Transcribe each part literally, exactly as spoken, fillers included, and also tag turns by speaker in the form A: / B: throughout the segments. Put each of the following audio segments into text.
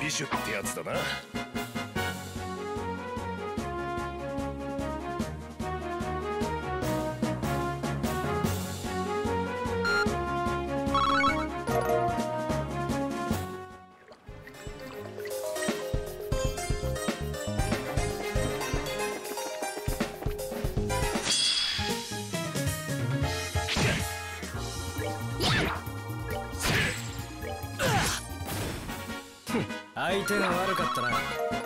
A: 美酒ってやつだな。
B: 相手が悪かったな。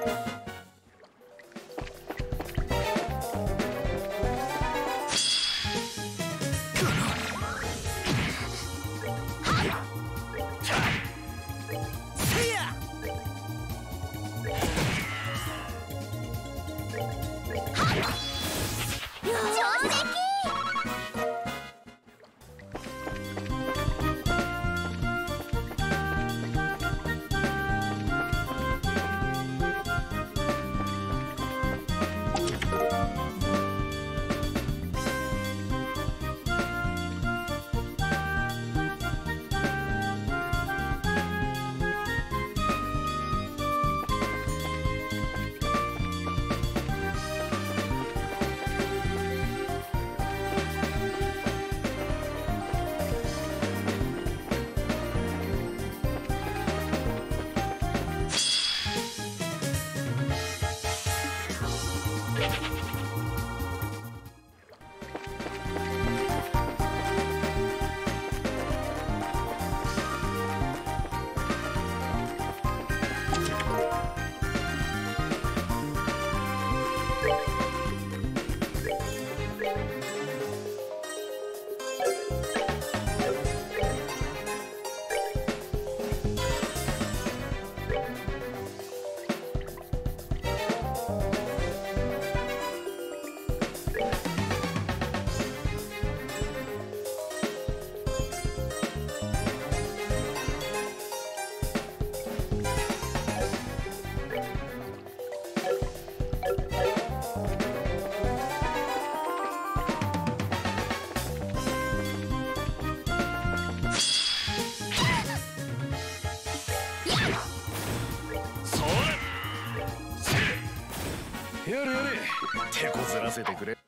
B: やれやれ、手こずらせてくれ。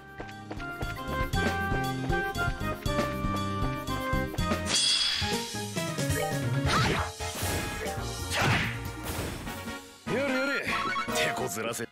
B: やれやれ、手こずらせ。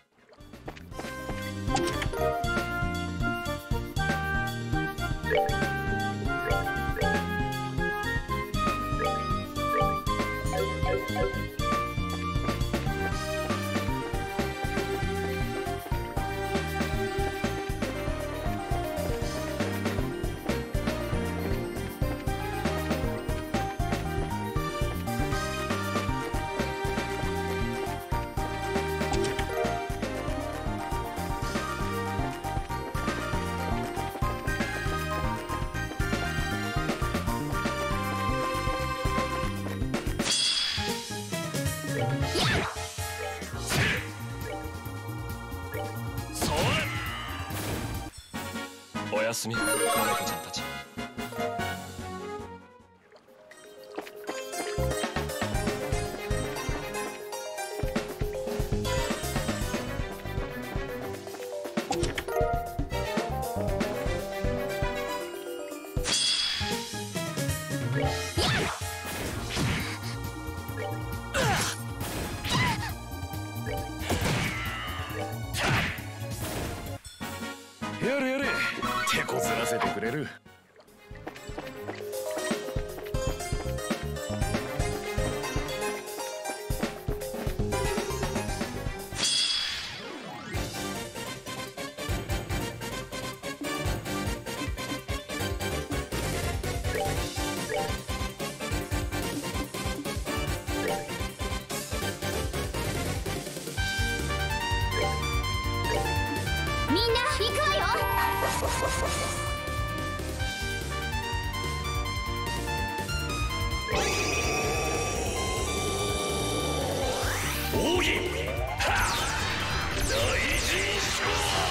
B: おやすみ、子猫ちゃんたち。やれやれ、手こずらせてくれる。
C: みんな行くわよ。
A: 奥義、大臣賞。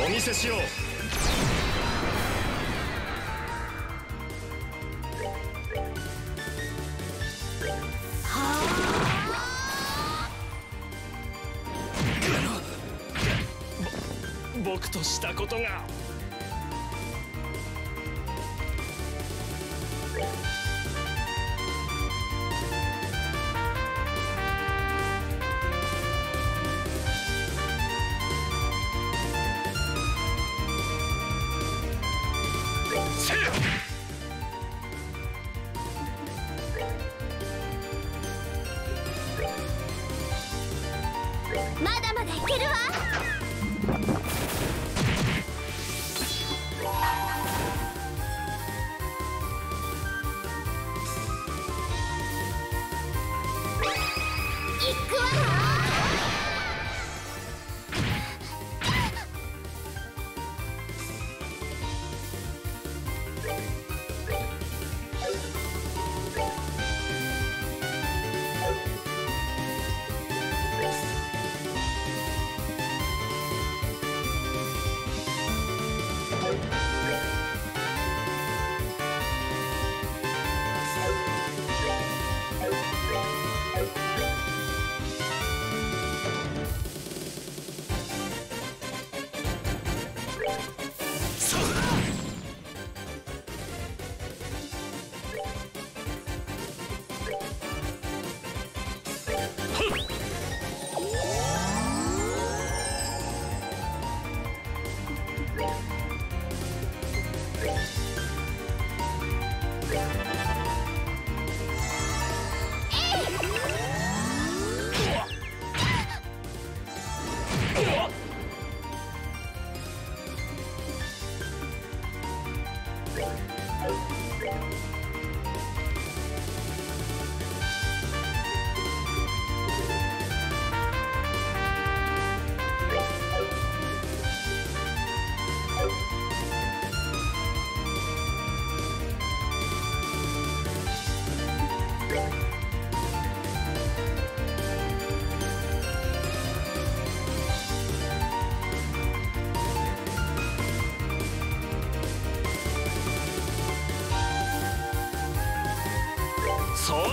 B: お見せしよう。僕としたことが。
C: まだまだいけるわ。行くわ。
B: それ。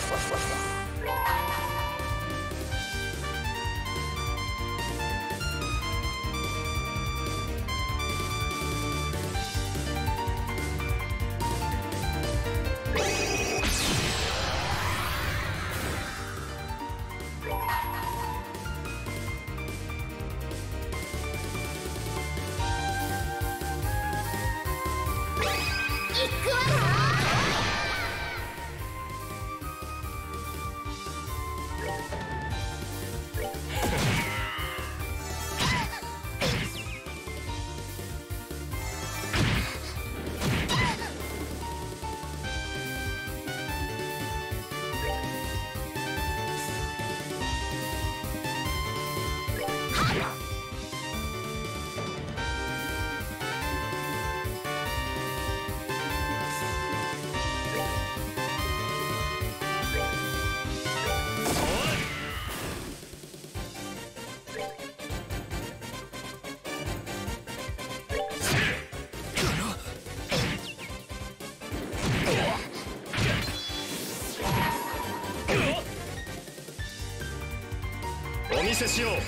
B: お見せしよう。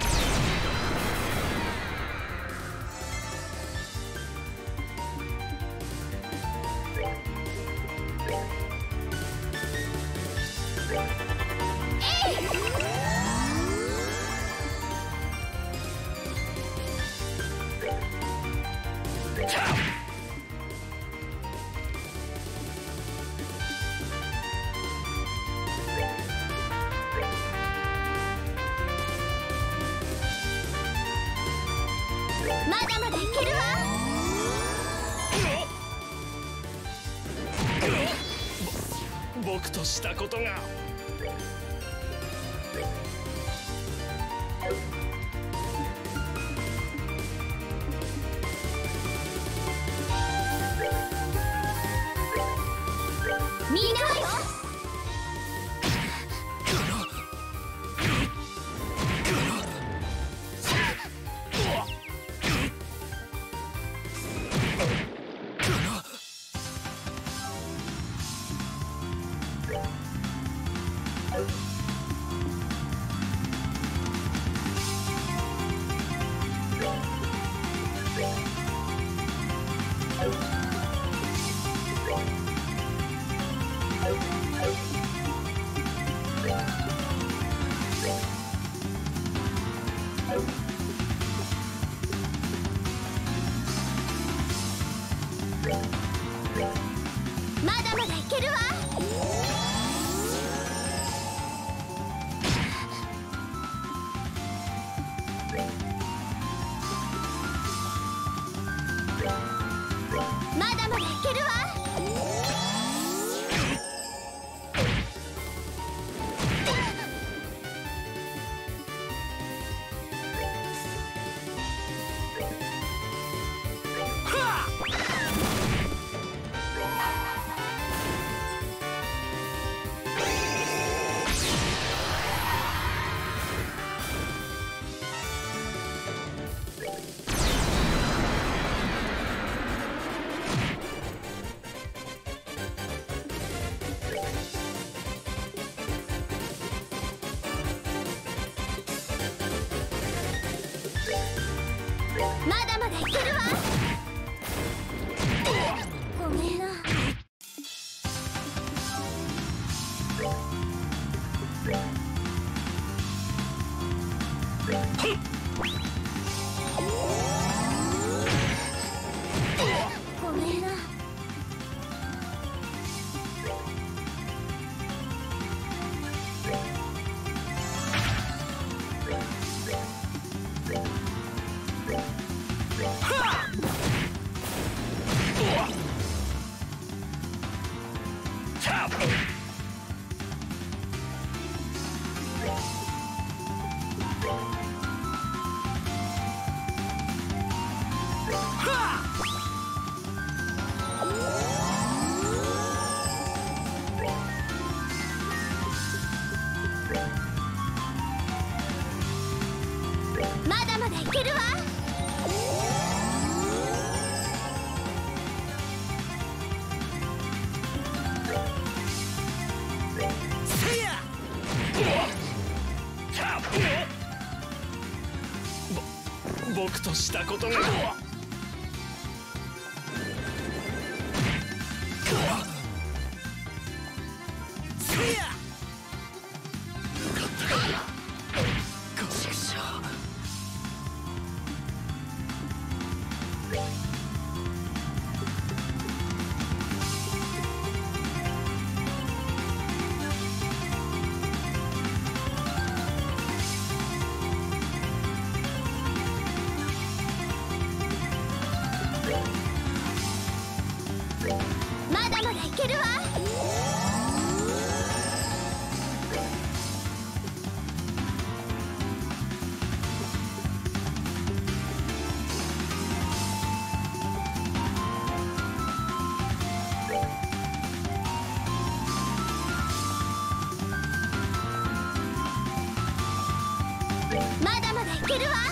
C: まだまだいけるわ。
B: 僕としたことが。
C: みんなよ。まだまだいけるわ。まだまだいけるわ。まだまだいけるわ。ごめんな。ごめんな。まだまだいけるわ。
B: 僕としたことが。せや
C: まだまだいけるわ。まだまだいけるわ。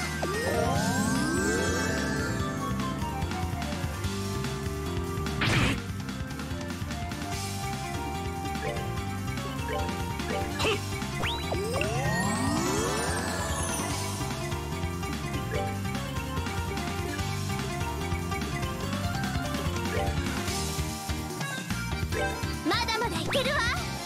C: まだまだいけるわ。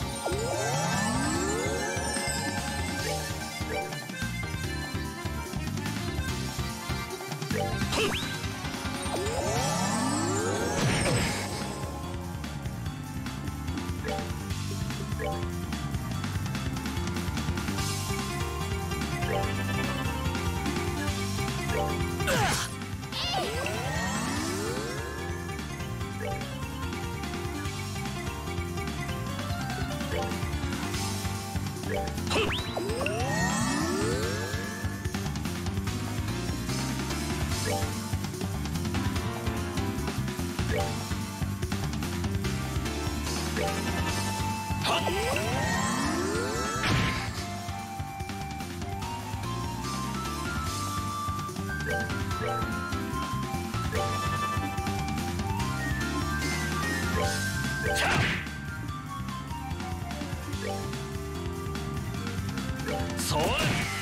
B: それ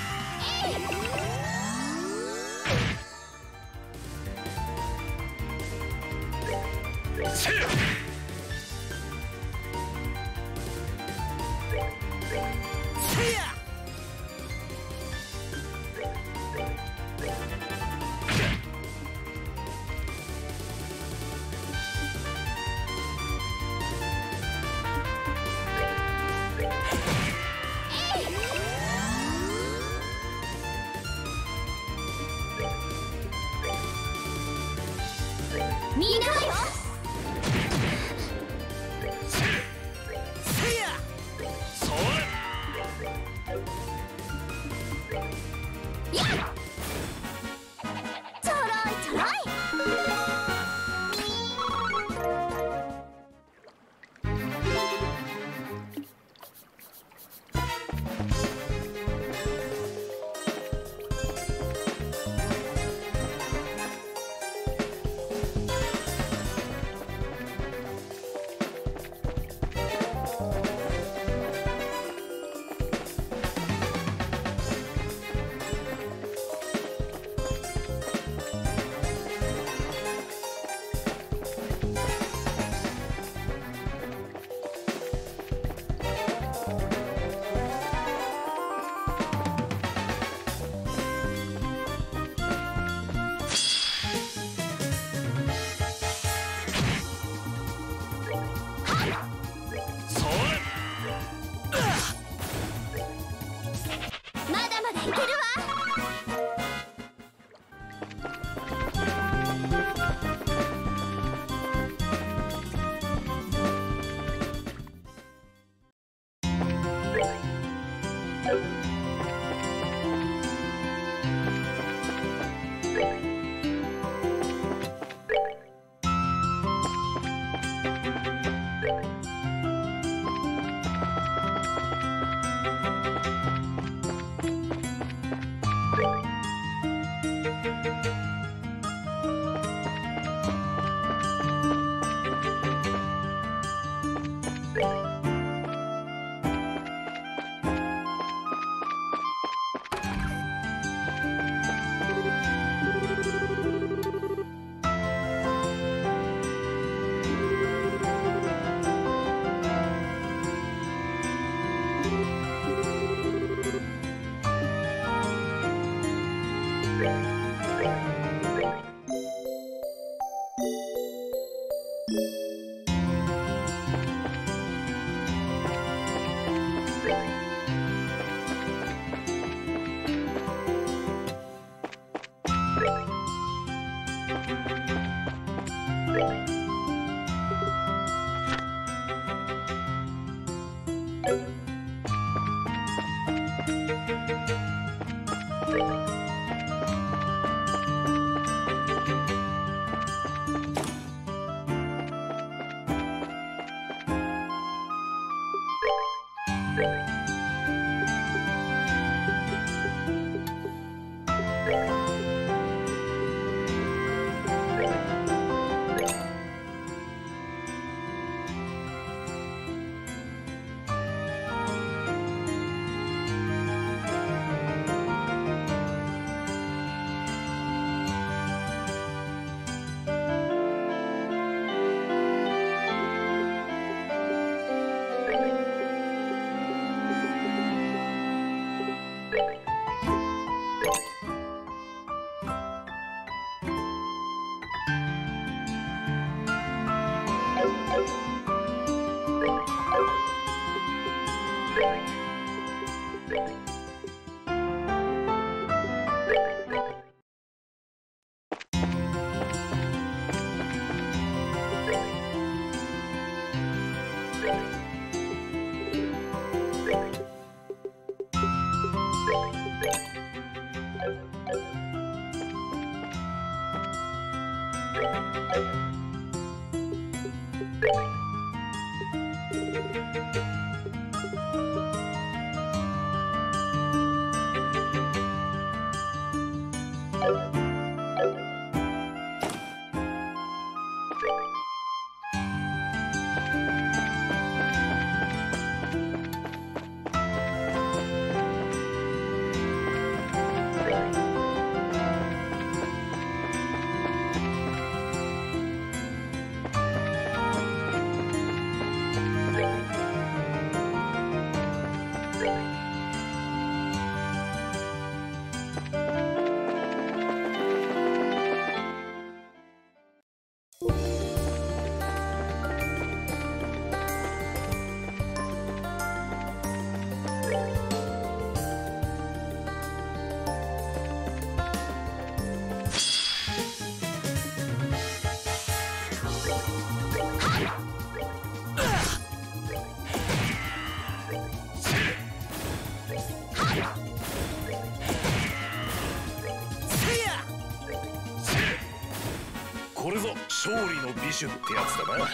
B: せやせや
C: みんなよ。
B: せせやそれ
C: やっちょろいちょろい。まだまだいけるわ。
B: これぞ勝利の美酒ってやつだな。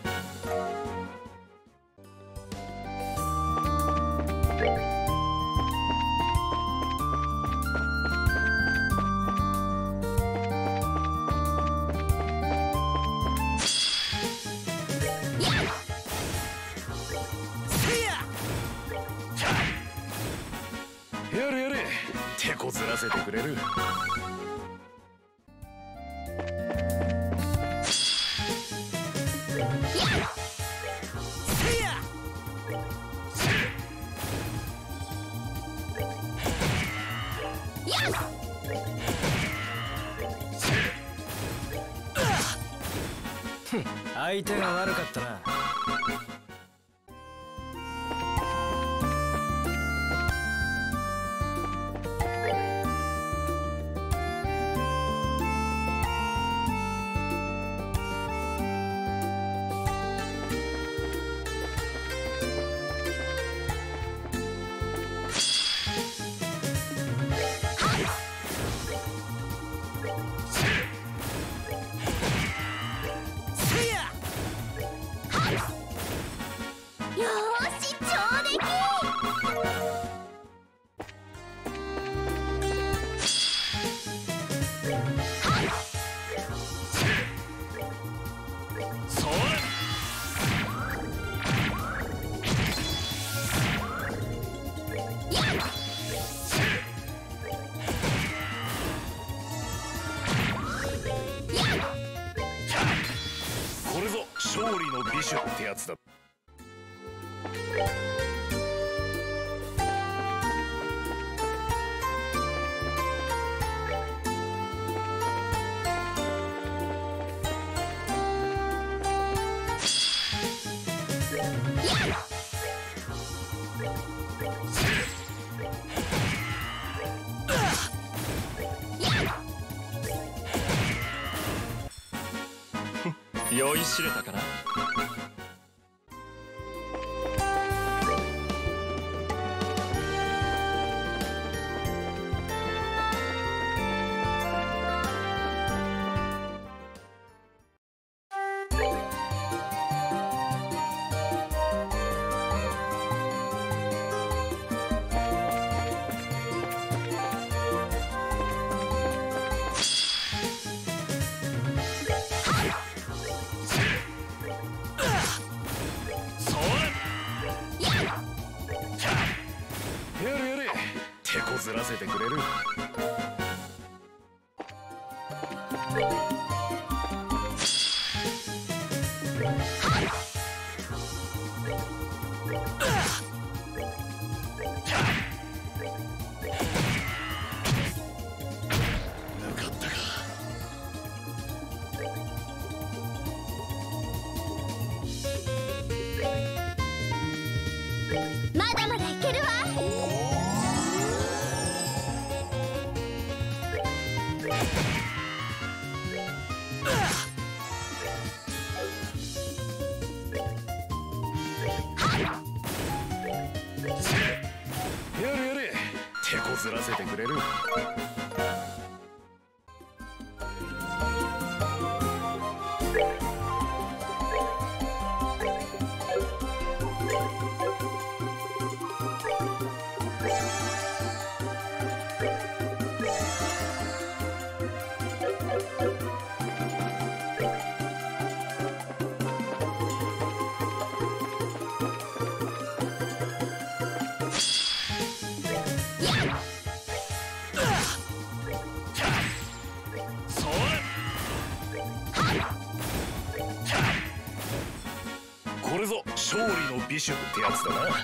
B: やれやれ、手こずらせてくれる。
D: 相手が悪かったな。これぞ勝利の美酒ってやつだ。
A: 酔いしれたかな。
B: やれやれ、手こずらせてくれる。
C: まだまだいけるわ。
B: やれやれ、手こずらせてくれる。 これぞ勝利の美酒ってやつだな。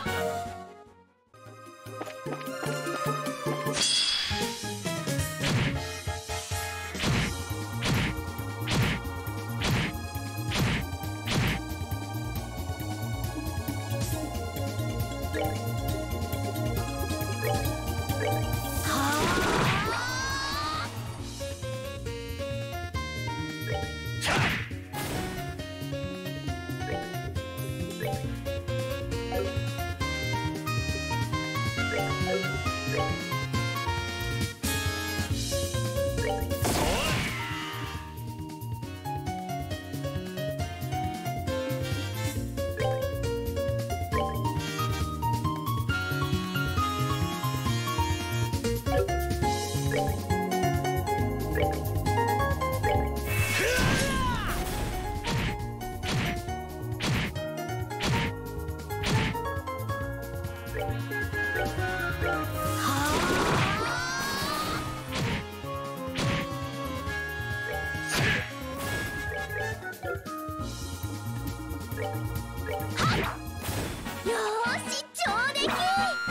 C: よーし、上出来。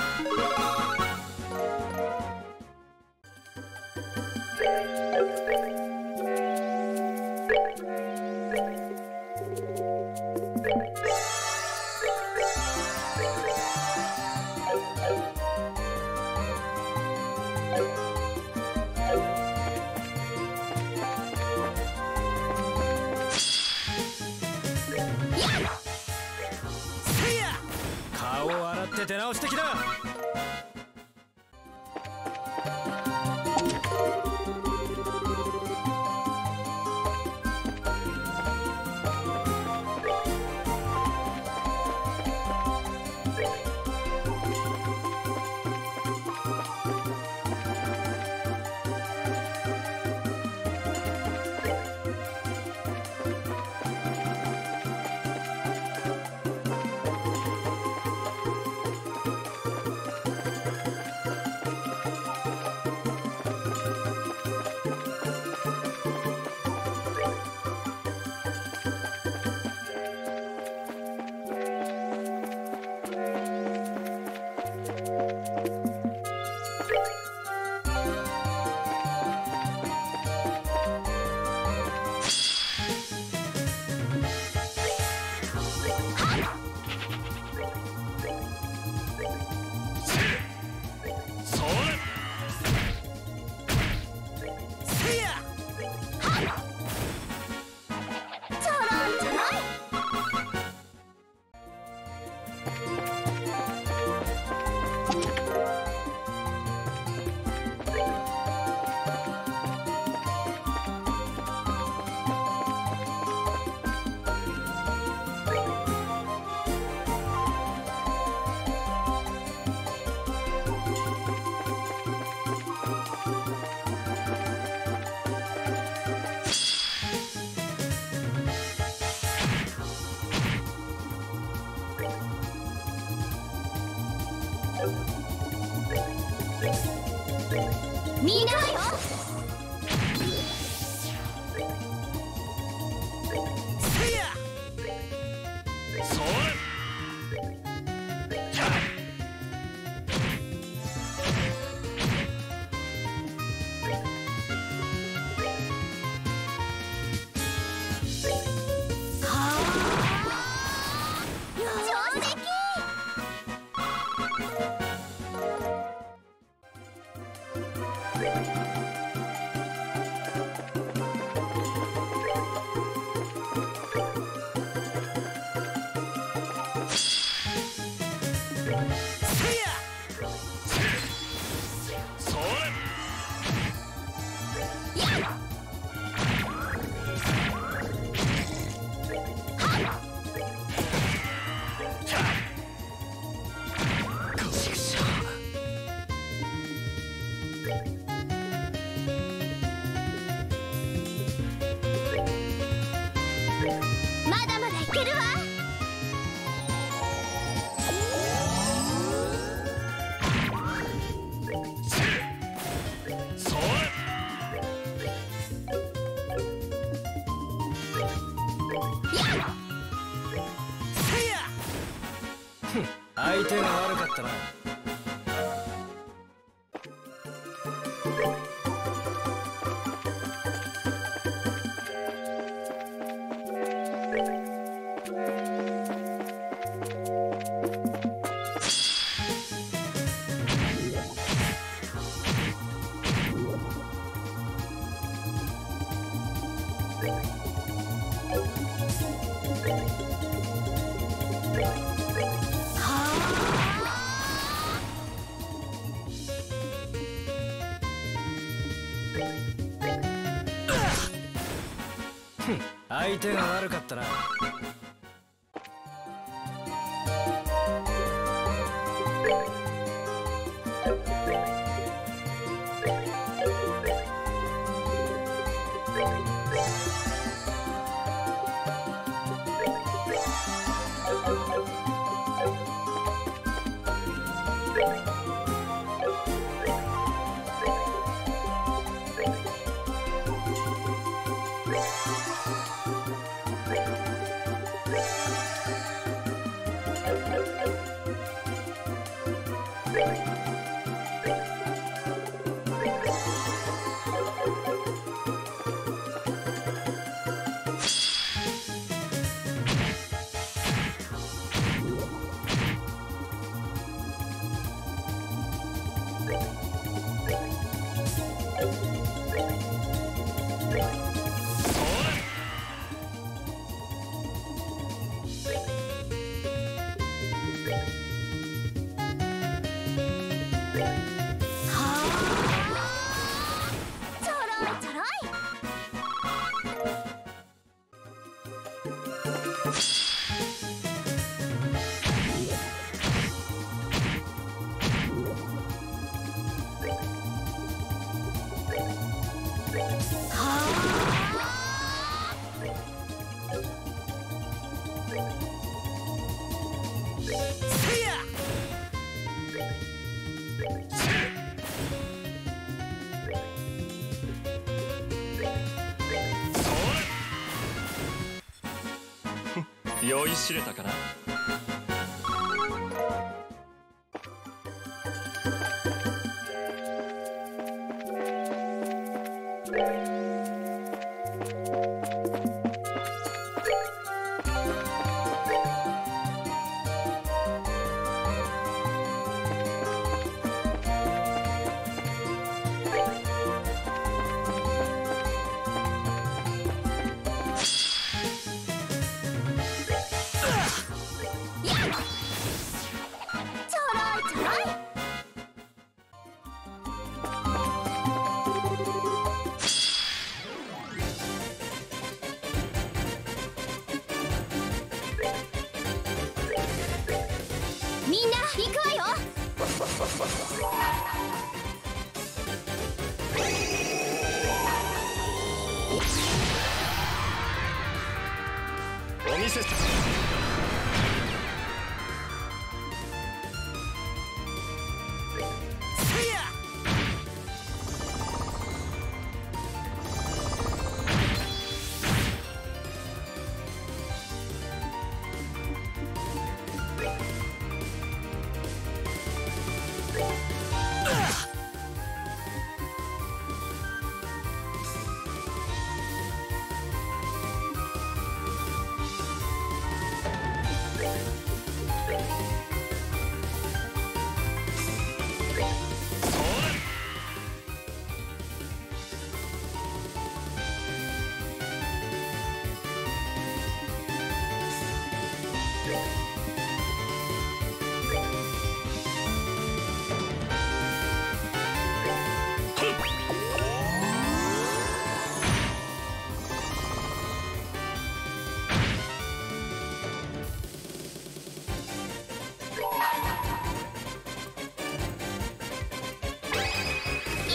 D: 顔を洗って出直してきな。
C: みんなよ。
D: せいや
A: それ
C: まだまだいけるわ。
A: それ
D: せいや相手が悪かったな。相手が悪かったな。
C: ちょろいちょろい。
D: せいや
A: 酔いしれたかな。
C: みんな行くわよ。
A: お見せ。
D: せいや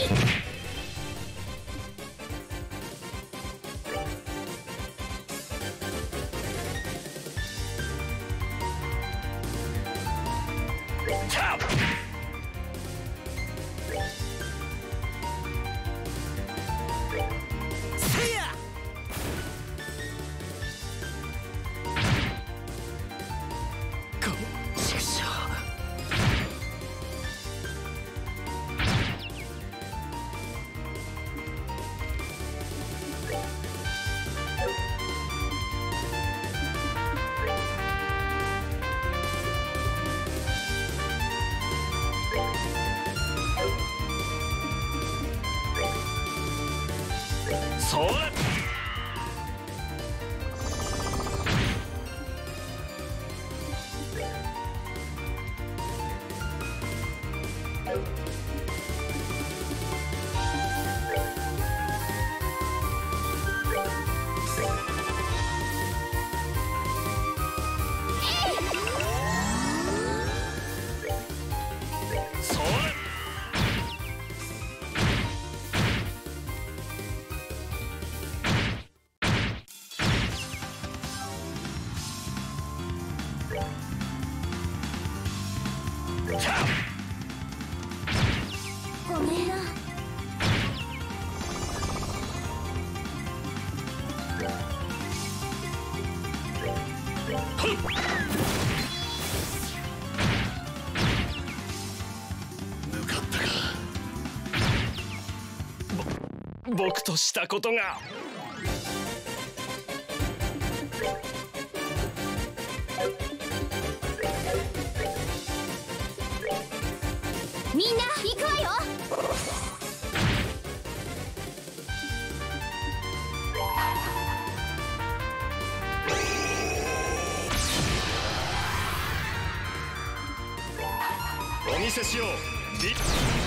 A: それ。
C: ごめんな。
B: 抜かったか。
A: 僕としたことが。
C: みんな行くわよ。
A: お見せしよう。リ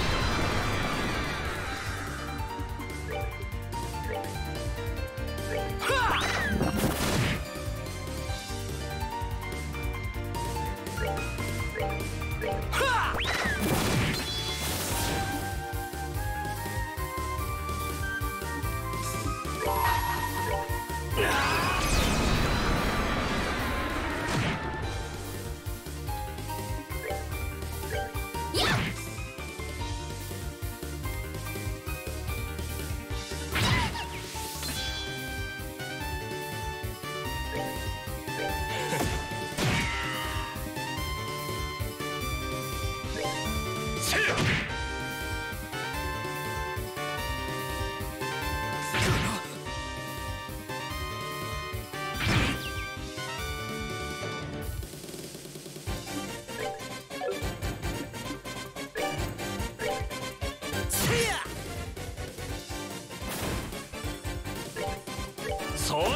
A: それ。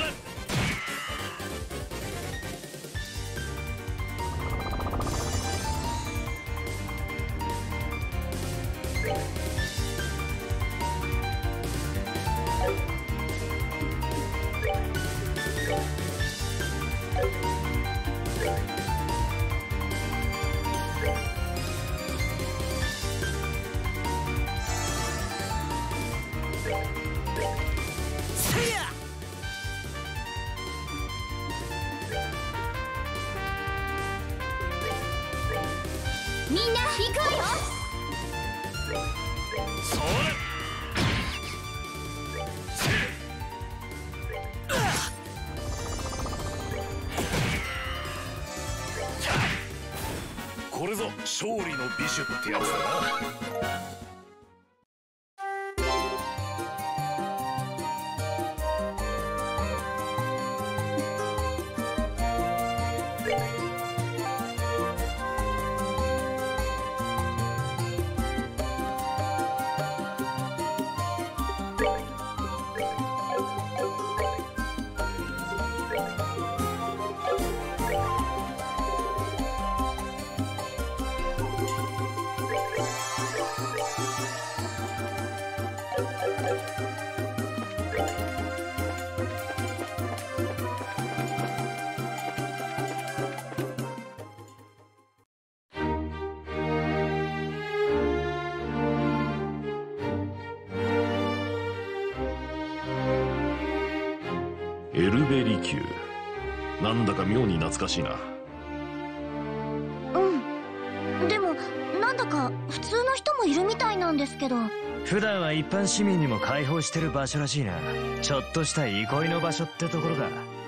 C: みんな行くわよ。
A: それ。
B: これぞ勝利の美酒ってやつだな。 エルベリキュー、なんだか妙に懐かしいな。
C: うん、でもなんだか普通の人もいるみたいなんですけど。
D: 普段は一般市民にも開放してる場所らしいな。ちょっとした憩いの場所ってところか。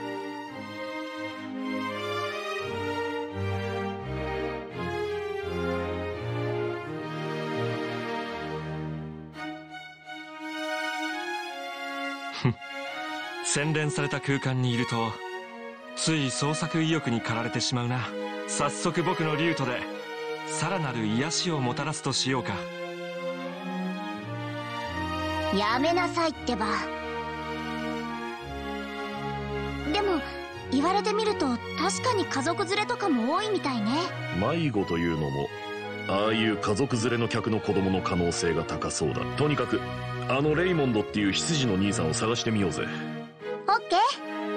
A: 洗練された空間にいるとつい創作意欲に駆られてしまうな。早速僕のリュートでさらなる癒しをもたらすとしようか。
C: やめなさいってば。でも言われてみると確かに家族連れとかも多いみたいね。
B: 迷子というのもああいう家族連れの客の子供の可能性が高そうだ。とにかくあのレイモンドっていう執事の兄さんを探してみようぜ。
C: オッケ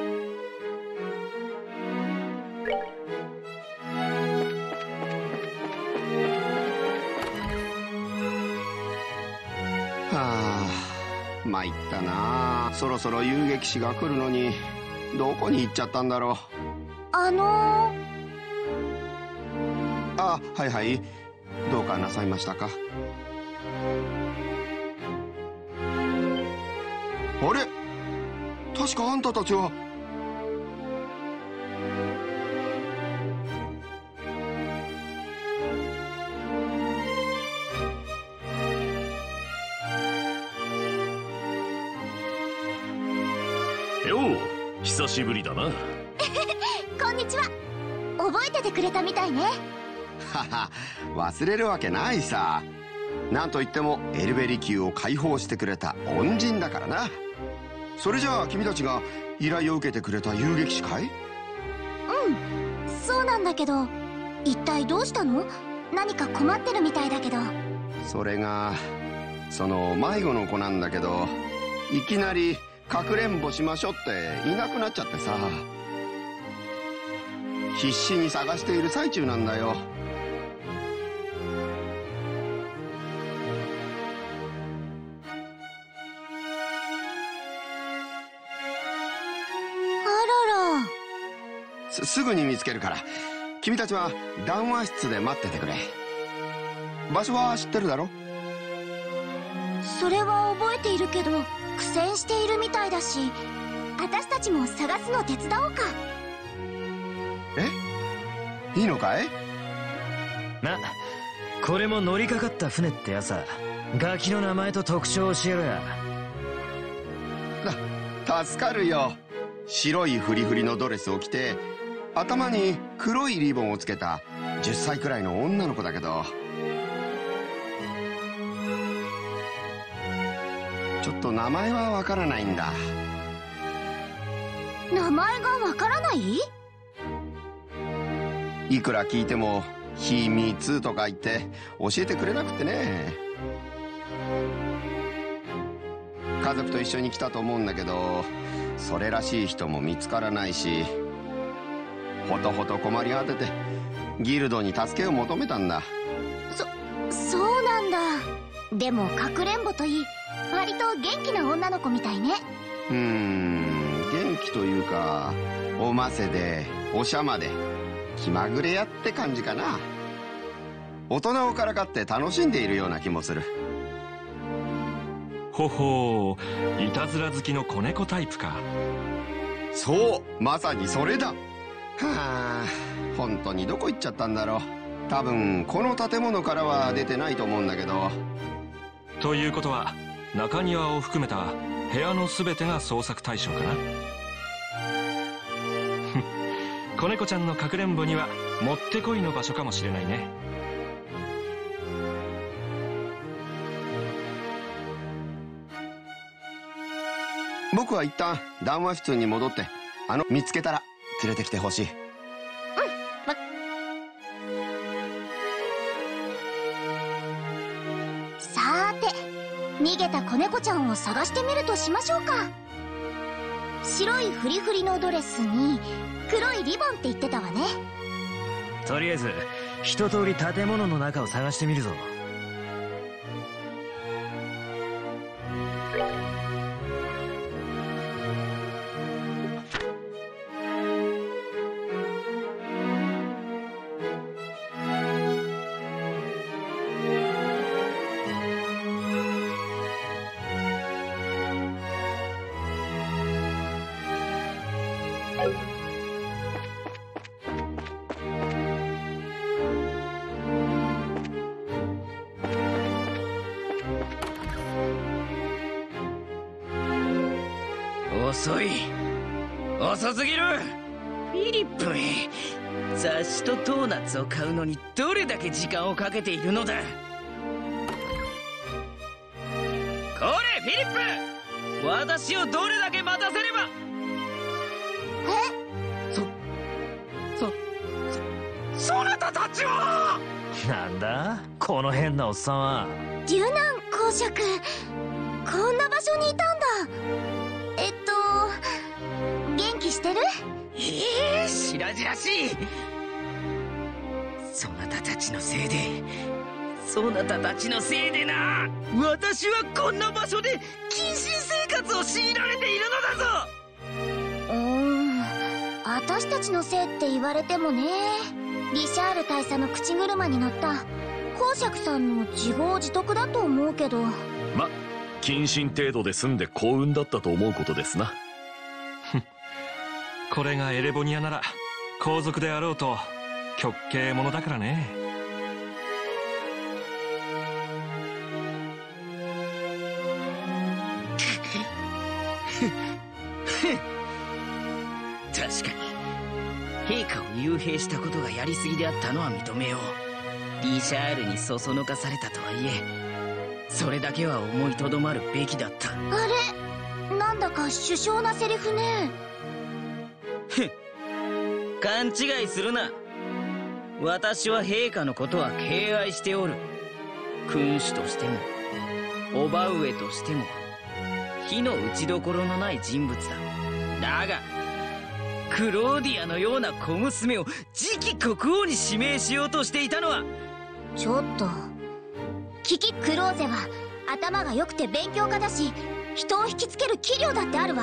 E: はあ、参ったな。そろそろ遊撃士が来るのにどこに行っちゃったんだろう。
C: あのー、
E: あ、はいはい、どうかなさいましたか。あれ、確かあんたたちは。
B: よう、久しぶりだな。
C: こんにちは。覚えててくれたみたいね。
E: はは、忘れるわけないさ。なんといってもエルベリ宮を解放してくれた恩人だからな。それじゃあ君たちが依頼を受けてくれた遊撃士かい？
C: うん、そうなんだけど、一体どうしたの？何か困ってるみたいだけど。
E: それがその迷子の子なんだけど、いきなりかくれんぼしましょっていなくなっちゃってさ、必死に探している最中なんだよ。す, すぐに見つけるから、君たちは談話室で待っててくれ。場所は知ってるだろ？
C: それは覚えているけど苦戦しているみたいだし、私たちも探すの手伝おうか。
E: え、いいのかい？
D: ま、これも乗りかかった船ってやさ。ガキの名前と特徴を教えろや。
E: た助かるよ。白いフリフリのドレスを着て頭に黒いリボンをつけたじゅっさいくらいの女の子だけど、ちょっと名前はわからないんだ。
C: 名前がわからない？
E: いくら聞いても秘密とか言って教えてくれなくてね。家族と一緒に来たと思うんだけど、それらしい人も見つからないし、ほとほと困り果ててギルドに助けを求めたんだ。
C: そそうなんだ。でもかくれんぼといい、割と元気な女の子みたいね。
E: うーん、元気というかおませでおしゃまで気まぐれやって感じかな。大人をからかって楽しんでいるような気もする。
A: ほほう、いたずら好きの子猫タイプか。
E: そう、まさにそれだ。はあ、本当にどこ行っちゃったんだろう。多分この建物からは出てないと思うんだけど。
A: ということは中庭を含めた部屋の全てが捜索対象かな。子猫ちゃんのかくれんぼにはもってこいの場所かもしれないね。
E: 僕は一旦談話室に戻って、あの見つけたら連れてきてほしい。
C: さーて、逃げた子猫ちゃんを探してみるとしましょうか。白いフリフリのドレスに黒いリボンって言ってたわね。
D: とりあえず一通り建物の中を探してみるぞ。
F: 遅い、遅すぎる。フィリップめ、雑誌とドーナツを買うのにどれだけ時間をかけているのだ。これフィリップ、私をどれだけ待たせれば。
C: え
F: そそそそなたたちは。
D: なんだこの変なおっさんは。
C: 竜南公爵、こんな場所にいたんだ。えっと元気してる？
F: ええー、白々しい。そなたたちのせいで、そなたたちのせいでな、私はこんな場所で謹慎生活を強いられているのだぞ。
C: うーん、私たちのせいって言われてもね。リシャール大佐の口車に乗った公爵さんの自業自得だと思うけど。
B: ま、謹慎程度で済んで幸運だったと思うことですな。
A: これがエレボニアなら皇族であろうと極刑者だからね。
F: 確かに陛下を幽閉したことがやりすぎであったのは認めよう。リシャールにそそのかされたとはいえ、それだけは思いとどまるべきだった。
C: あれ、なんだか殊勝なセリフね。
F: 勘違いするな。私は陛下のことは敬愛しておる。君主としても叔母上としても火の打ちどころのない人物だ。だがクローディアのような小娘を次期国王に指名しようとしていたのは。
C: ちょっと、キキ・クローゼは頭が良くて勉強家だし、人を引きつける器量だってあるわ。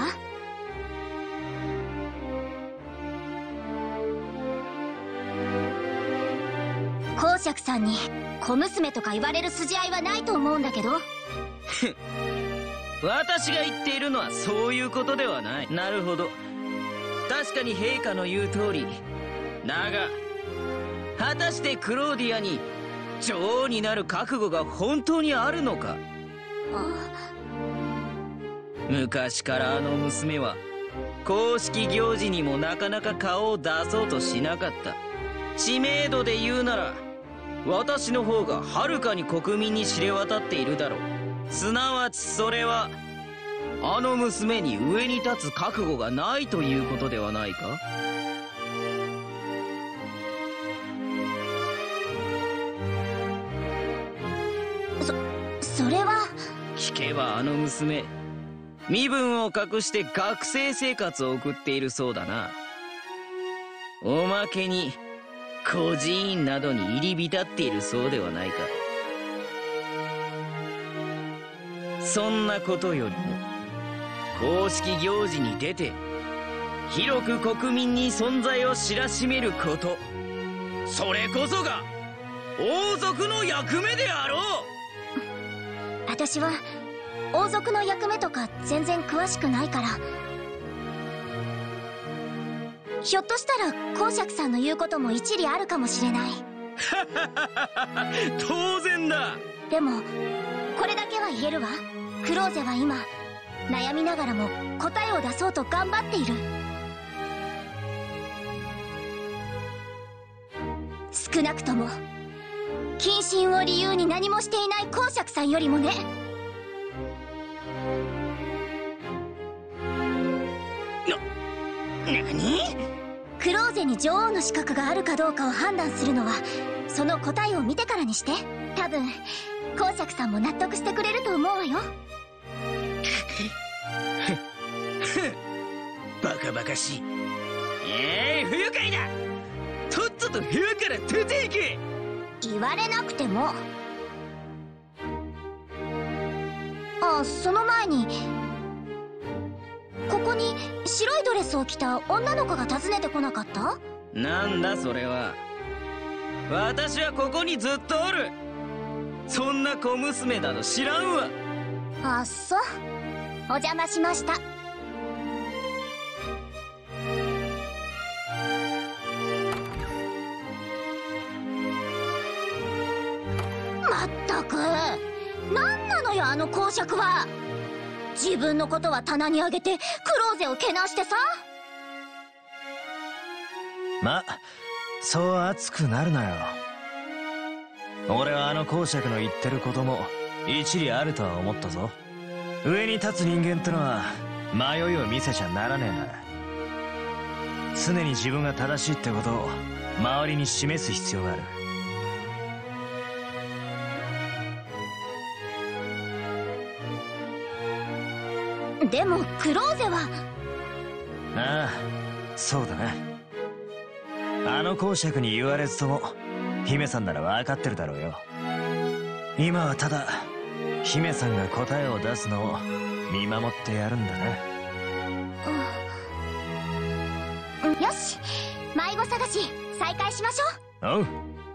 C: 公爵さんに小娘とか言われる筋合いはないと思うんだけど。
F: 私が言っているのはそういうことではない。なるほど、確かに陛下の言う通りだが、果たしてクローディアに女王になる覚悟が本当にあるのか。昔からあの娘は公式行事にもなかなか顔を出そうとしなかった。知名度で言うなら私の方がはるかに国民に知れ渡っているだろう。すなわちそれはあの娘に上に立つ覚悟がないということではないか。
C: そそれは。
F: 聞けばあの娘、身分を隠して学生生活を送っているそうだな。おまけに孤児院などに入り浸っているそうではないか。そんなことよりも公式行事に出て広く国民に存在を知らしめること、それこそが王族の役目であろう。
C: 私は王族の役目とか全然詳しくないから。ひょっとしたら公爵さんの言うことも一理あるかもしれない。
F: 当然だ。
C: でもこれだけは言えるわ。クローゼは今悩みながらも答えを出そうと頑張っている。少なくとも謹慎を理由に何もしていない公爵さんよりもね。
F: な、何？
C: クローゼに女王の資格があるかどうかを判断するのはその答えを見てからにして。多分公爵さんも納得してくれると思うわよ。
F: バカバカしい。ええー、不愉快だ。とっとと部屋から出ていけ。
C: 言われなくても。あ、その前にここに白いドレスを着た女の子が訪ねてこなかった？
F: なんだそれは。私はここにずっとおる。そんな小娘など知らんわ。
C: あっそ、お邪魔しました。 あの公爵は。自分のことは棚に上げてクローゼをけなしてさ。
D: ま、そう熱くなるなよ。俺はあの公爵の言ってることも一理あるとは思ったぞ。上に立つ人間ってのは迷いを見せちゃならねえんだ。常に自分が正しいってことを周りに示す必要がある。
C: でもクローゼは。
D: ああ、そうだな。あの公爵に言われずとも姫さんなら分かってるだろうよ。今はただ姫さんが答えを出すのを見守ってやるんだな。
C: うん、よし、迷子探し再開しましょう。
D: おう。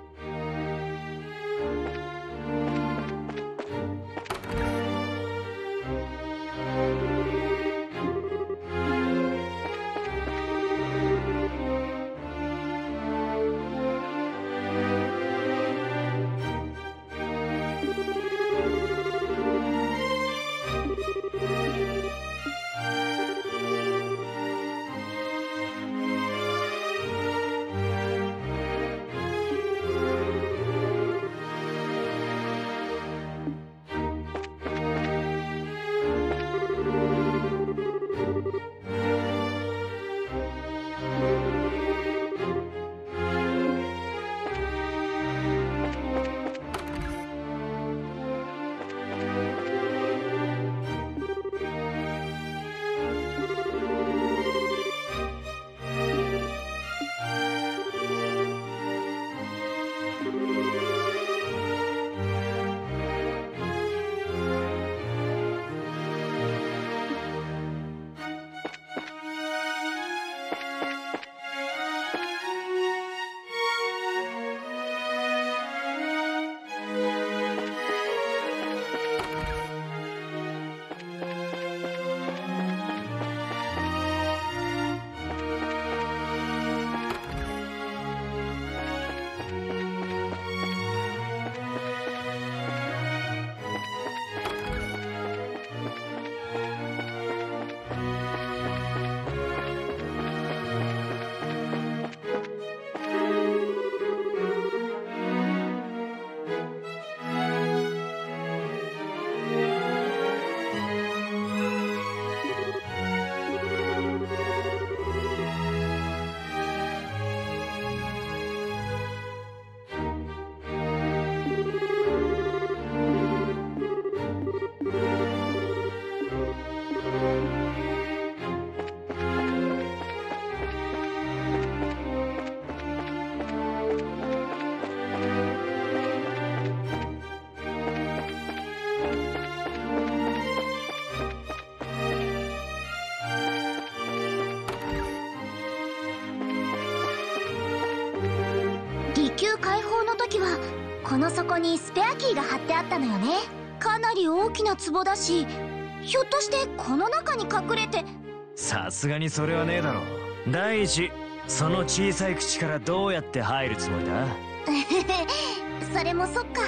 C: この底にスペアキーが貼ってあったのよね。かなり大きな壺だし、ひょっとしてこの中に隠れて。
D: さすがにそれはねえだろ。第一、その小さい口からどうやって入るつもりだ？
C: それもそっか。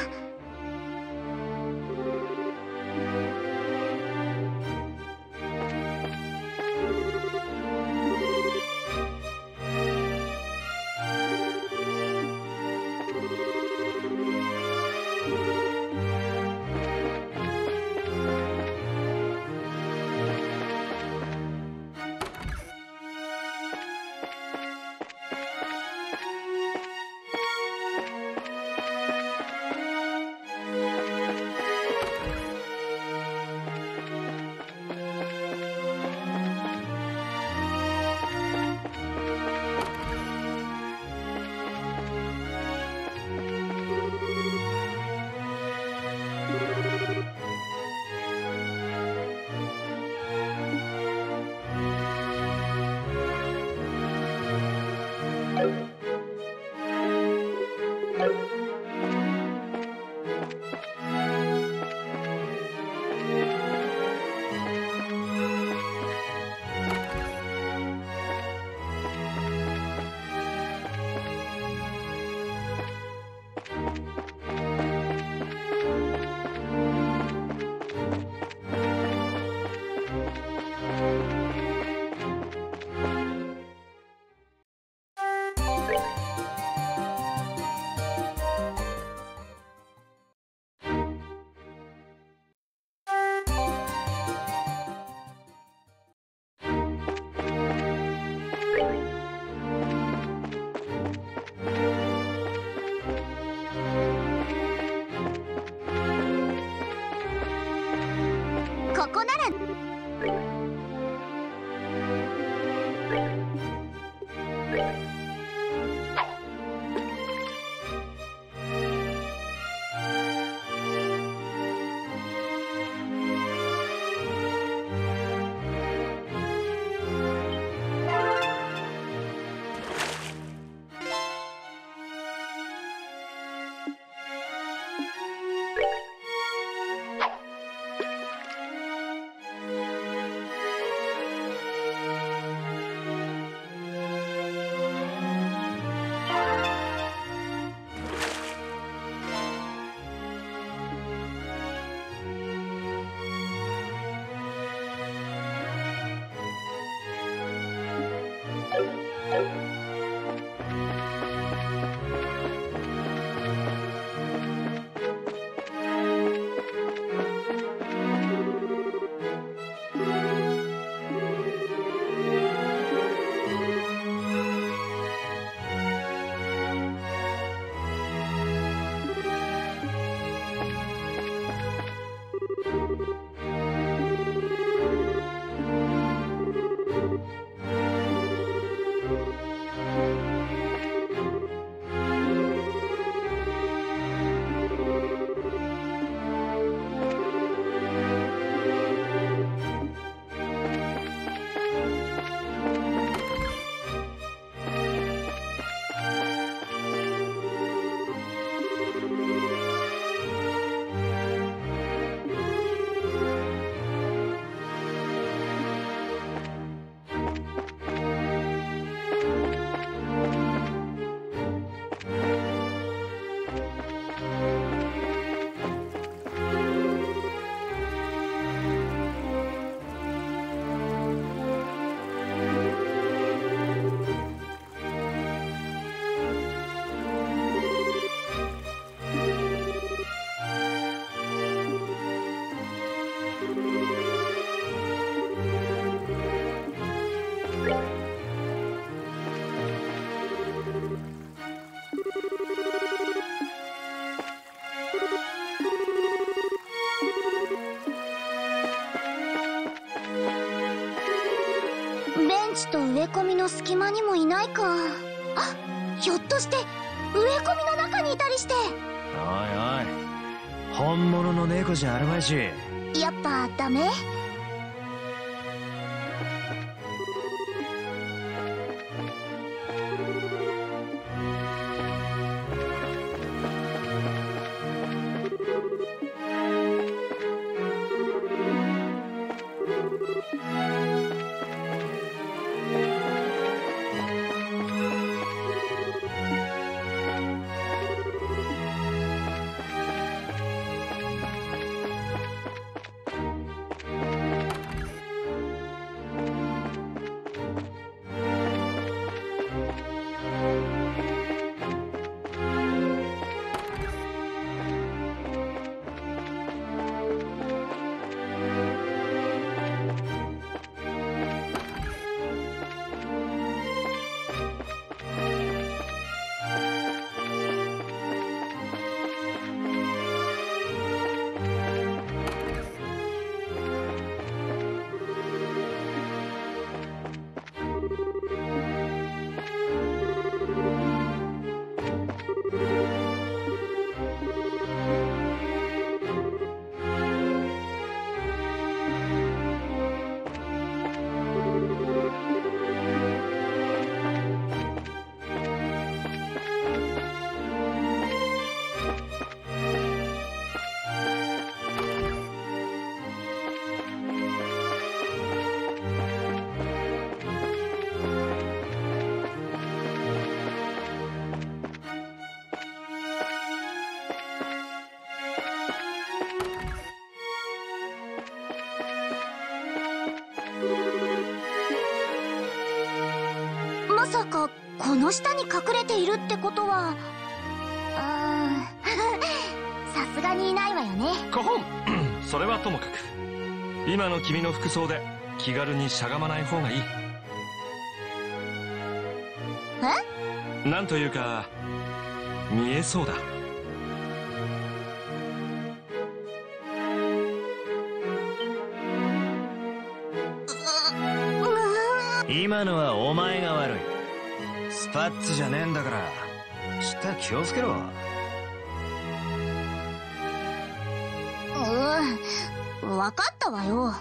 C: ここなら。ベンチと植え込みの隙間にもいないか。あ、ひょっとして植え込みの中にいたりして。
D: おいおい、本物の猫じゃあるまいし。
C: やっぱダメ？まさかこの下に隠れているってことは、あーさすがにいないわよね。
A: コホンそれはともかく、今の君の服装で気軽にしゃがまない方がいい。
C: え？
A: なんというか見えそうだ。
D: 今のはお前が悪い。スパッツじゃねえんだから舌気をつけろ。
C: うん、分かったわよ。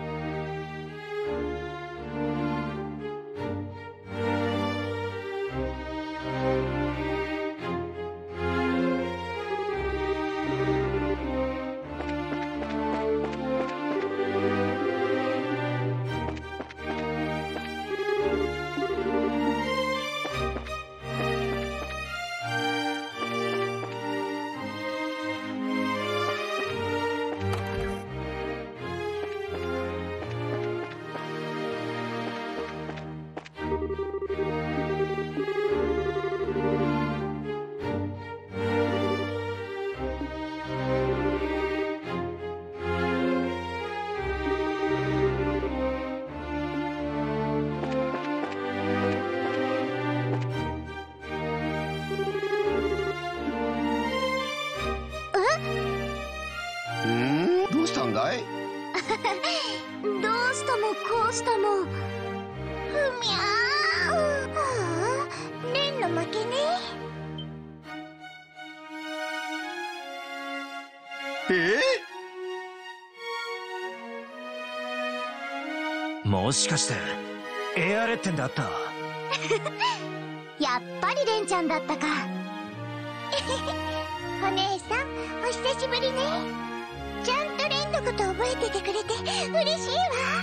E: だい
C: どうしたもこうしたも。ふみゃー、はあ、レンの負けね。
E: え
D: ー、もしかしてエアレッテンであった
C: やっぱりレンちゃんだったか。お姉さんお久しぶりね。ちゃんとレンのこと覚えててくれて嬉しいわ。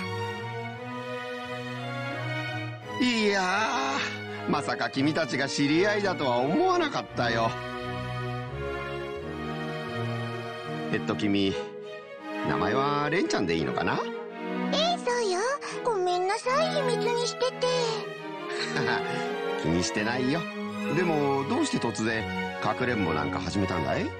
E: いやー、まさか君たちが知り合いだとは思わなかったよ。えっと君、名前はレンちゃんでいいのかな？
C: ええ、そうよ。ごめんなさい、秘密にしてて。
E: 気にしてないよ。でもどうして突然かくれんぼなんか始めたんだい？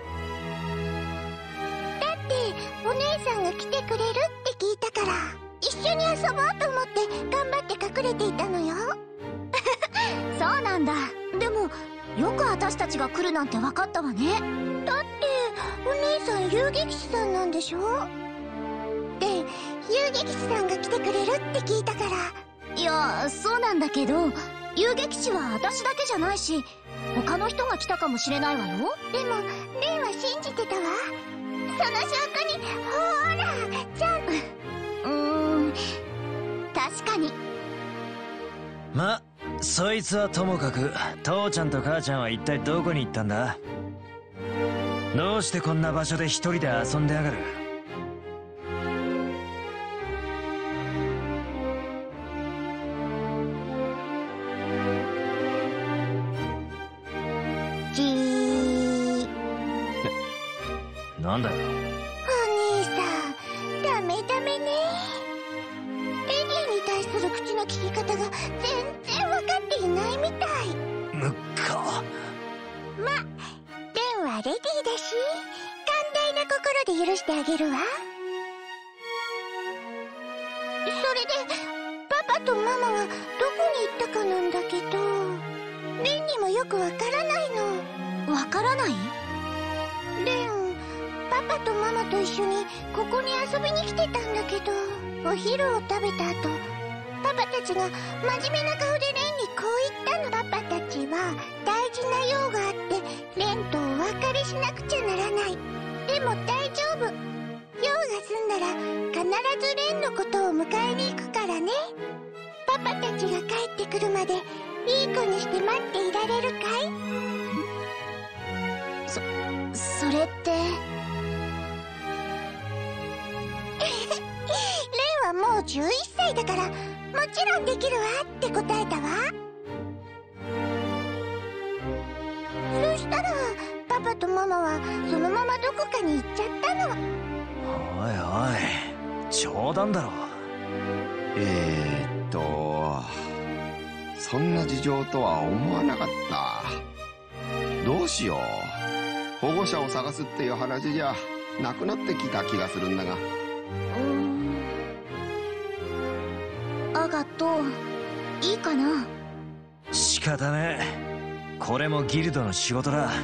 C: お姉さんが来てくれるって聞いたから、一緒に遊ぼうと思って頑張って隠れていたのよ。そうなんだ。でもよく私たちが来るなんて分かったわね。だってお姉さん遊撃士さんなんでしょ？で、遊撃士さんが来てくれるって聞いたから。いや、そうなんだけど、遊撃士は私だけじゃないし、他の人が来たかもしれないわよ。でもレンは信じてたわ。その証拠に、ほら、ちゃん。うーん、確かに。
D: ま、そいつはともかく、父ちゃんと母ちゃんは一体どこに行ったんだ？どうしてこんな場所で一人で遊んでやがる？
C: じー。
D: なんだよ。
C: お兄さん、ダメダメね。レディーに対する口の利き方が全然分かっていないみたい。
D: むっか。
C: ま、レンはレディーだし、寛大な心で許してあげるわ。それで、パパとママがどこに行ったかなんだけど、レンにもよくわからないの。わからない？レン、パパとママと一緒にここに遊びに来てたんだけど、お昼を食べた後、パパたちが真面目な顔でレンにこう言ったの。パパたちは大事な用があってレンとお別れしなくちゃならない。でも大丈夫。用が済んだら必ずレンのことを迎えに行くからね。パパたちが帰ってくるまでいい子にして待っていられるかい？そ、それって。レンはもうじゅういっさいだから、もちろんできるわって答えたわ。そしたらパパとママはそのままどこかに行っちゃったの。
D: おいおい、冗談だろ。
E: えーっとそんな事情とは思わなかった。どうしよう。保護者を探すっていう話じゃなくなってきた気がするんだが。うーん、
C: アガト、いいかな？
D: 仕方ねえ。これもギルドの仕事だ。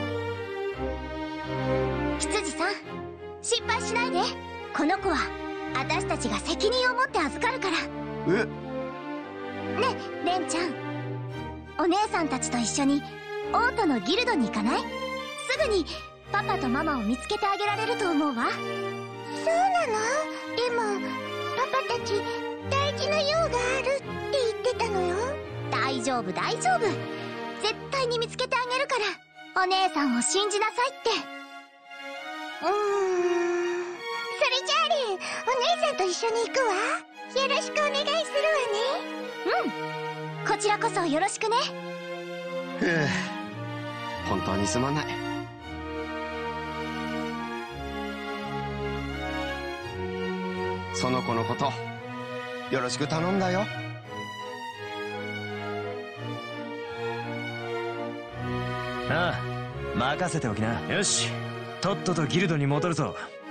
C: 羊さん、心配しないで。この子は私たちが責任を持って預かるから。
E: え、
C: ねえレンちゃん、お姉さんたちと一緒にオートのギルドに行かない？すぐにパパとママを見つけてあげられると思うわ。そうなの？でもパパたち大事な用があるって言ってたのよ。大丈夫大丈夫、絶対に見つけてあげるから、お姉さんを信じなさいって。うーん、それじゃあレン、お姉さんと一緒に行くわ。よろしくお願いするわね。うん、こちらこそよろしくね。
E: ふう、本当にすまない。その子のことよろしく頼んだよ。
D: ああ、任せておきな。よし、とっととギルドに戻るぞ。